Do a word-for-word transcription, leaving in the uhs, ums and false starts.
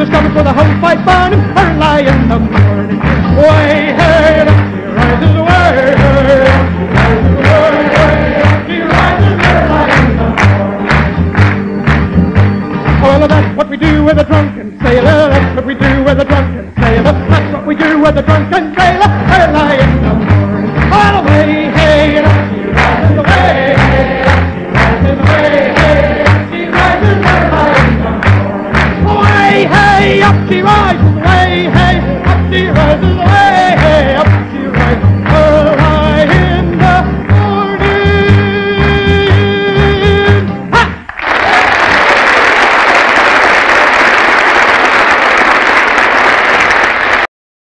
the stomach with a hose pipe burning early in the morning. Way, hey, up she rises, way, hey, up she rises, way, hey, up she rises early in the morning. Well, that's what we do with a drunken sailor. That's what we do with a drunken sailor. That's what we do with a drunken sailor early in the morning. Well, way, hey, up she rises, way, hey, up she rises, way, hey, up she rises early in the morning. Way, hey, up she rises, way, hey.